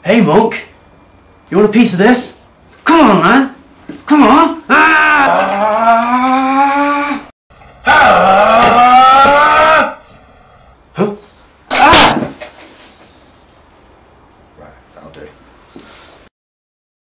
Hey, Monk. You want a piece of this? Come on, man. Come on. Ah!